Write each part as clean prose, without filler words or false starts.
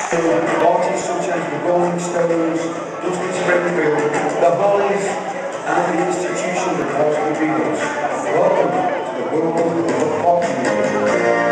Artists such as the Rolling Stones, Dusty Springfield, the Hollies, and the institution that was the Beatles. Welcome to the world of pop music.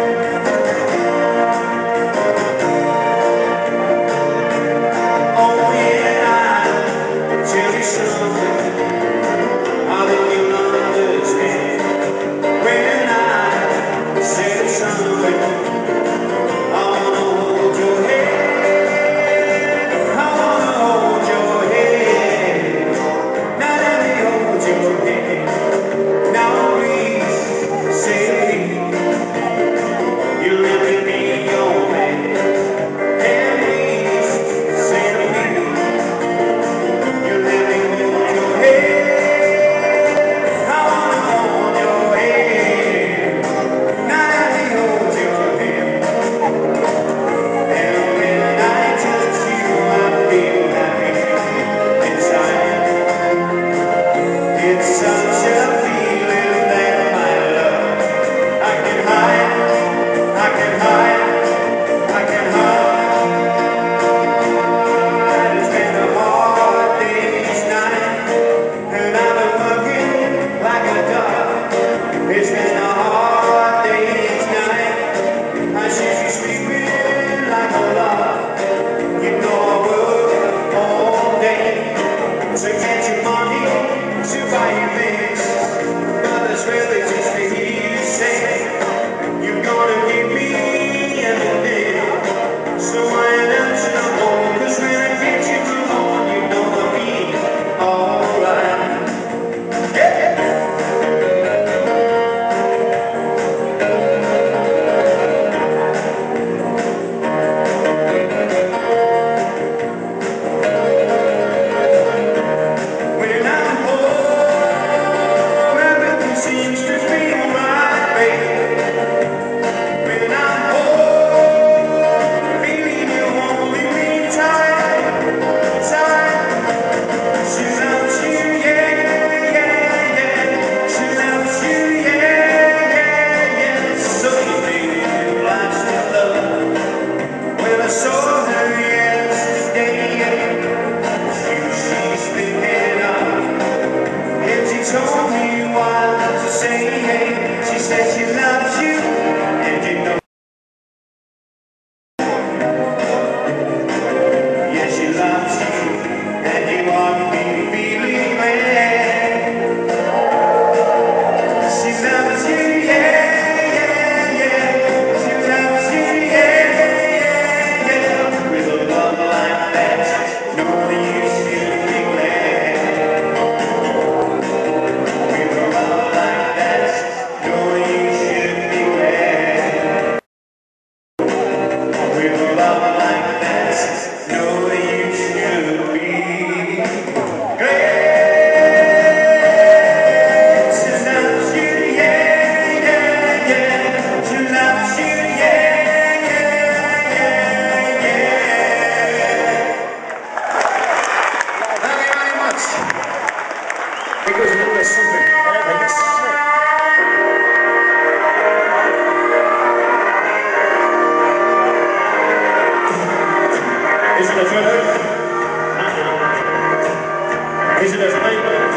Is it as labeled?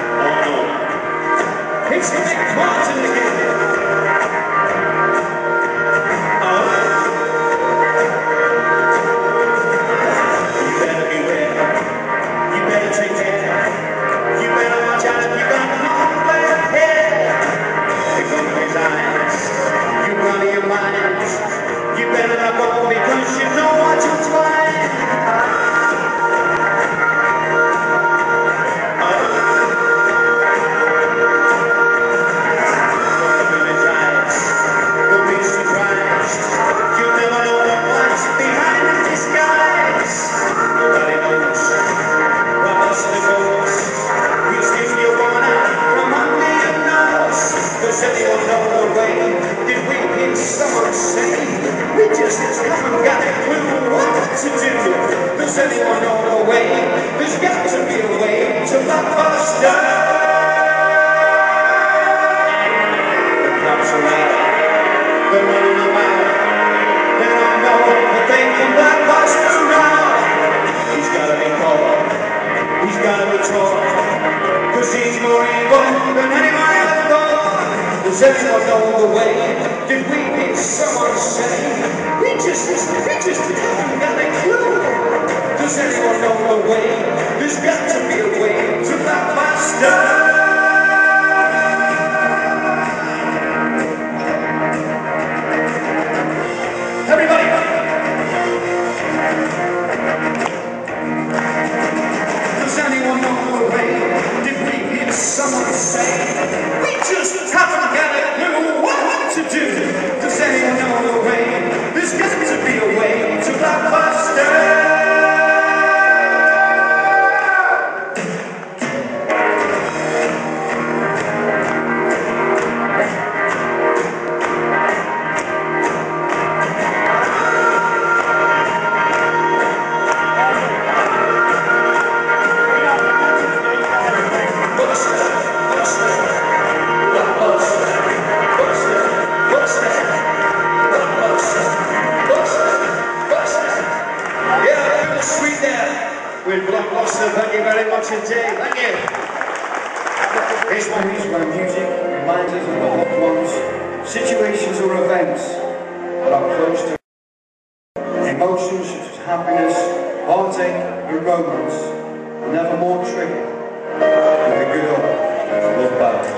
Oh no. It's Mick Martin again. You better beware. You better take care. You better watch out. You're gonna know where ahead. They're gonna be lies. You run your minds. You better not go because you know what you're trying. Does anyone know the way? There's got to be a way to lock us down. The cops are out. They're running about. They don't know what they can do. more evil than anyone ever thought. Does anyone know the way? Did we hear someone say? We just haven't got a clue. Does anyone know the way? There's got to be a way to that faster. Someone say, we just haven't got a clue what to do. Does anyone know the way? There's got to be a way to blockbuster. With Blockbuster, thank you very much indeed. Thank you. This one is where music reminds us of the loved ones, situations or events that are close to emotions such as happiness, heartache and romance, and never more triggered with the good old love ballad.